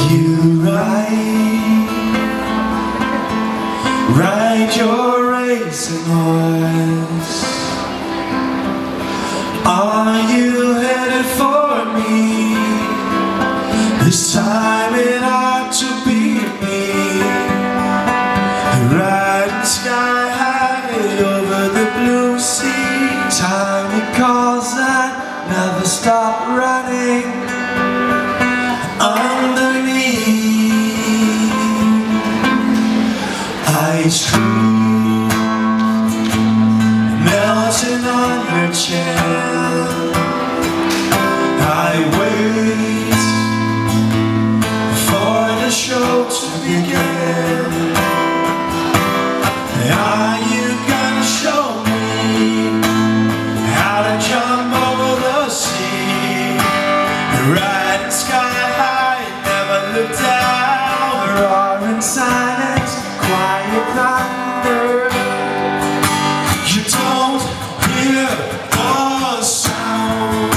You ride your racing horse. Are you headed for me? This time it ought to be me. Riding sky high over the blue sea. Time calls and never stop running underneath. Ice cream melting on your chin. I wait for the show to begin. Are you gonna show me how to jump over the sea? Riding sky high, never look down. Roaring silence, quiet thunder. You don't hear the sound.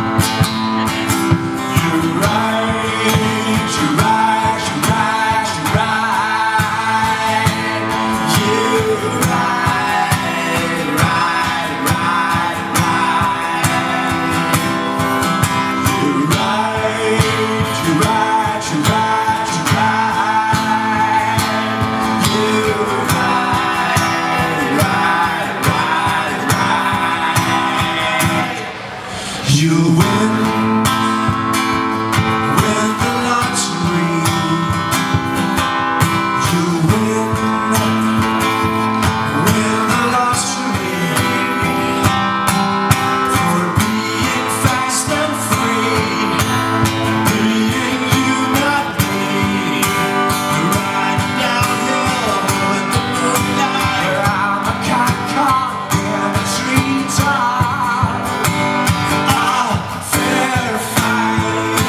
You ride, you ride, you ride, you ride. You ride, ride, ride, ride. You ride, you ride, you ride, you ride. You ride, ride, ride, ride. You win the lottery. You win the lottery for being fast and free, being you, not me. Riding downhill in the moonlight, I'm a cock in a treetop. A fair fight.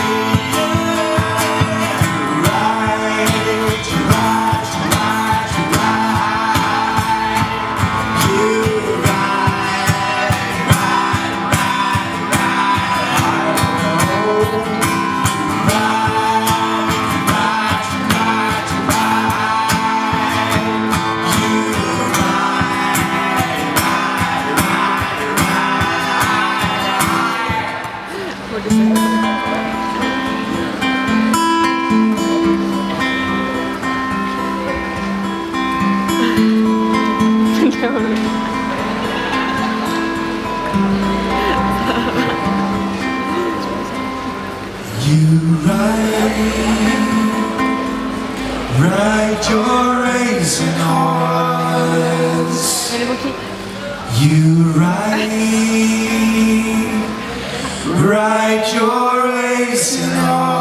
You ride, you ride, you ride, you ride. You ride, ride, ride, ride. Ride, ride, ride, ride. You ride, ride, ride, ride. You ride your racing horse. You ride your racing horse.